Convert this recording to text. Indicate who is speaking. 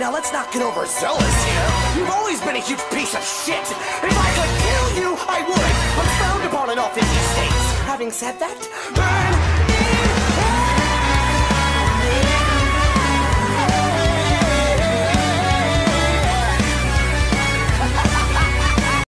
Speaker 1: Now let's not get overzealous here. You've always been a huge piece of shit. If I could kill you, I would. I'm frowned upon enough in these states. Having said that, burn